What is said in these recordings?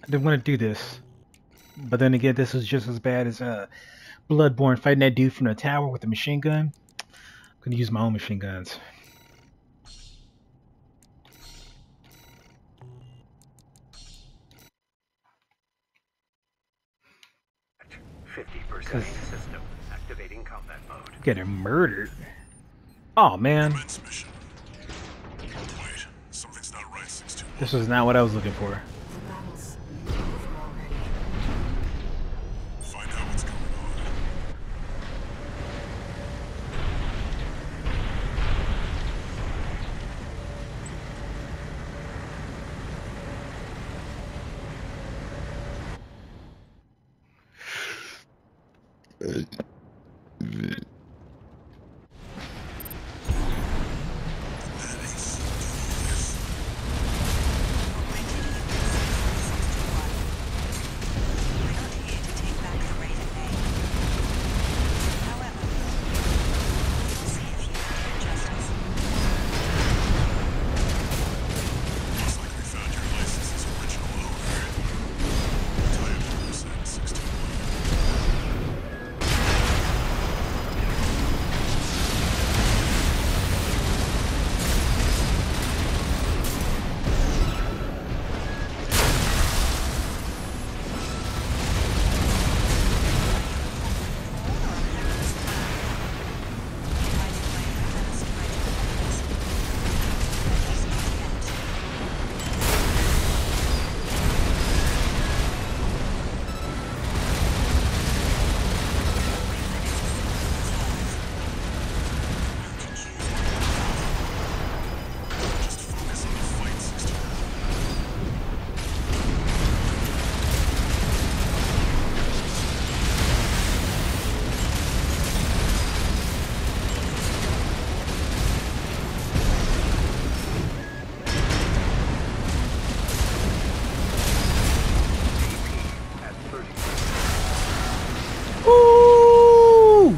I didn't want to do this. But then again, this was just as bad as Bloodborne fighting that dude from the tower with a machine gun. I'm gonna use my own machine guns. Cause system activating combat mode. getting murdered. Oh man. Wait, something's not right, 6-2. This was not what I was looking for. Find out what's going on. Looks like we found your license's original owner. Title percent 61. Just focus on the fight, 6-2. At 30. Ooh!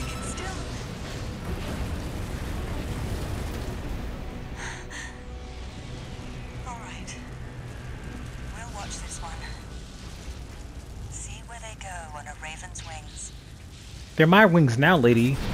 All right. We'll watch this one. See where they go on a raven's wings. They're my wings now, lady.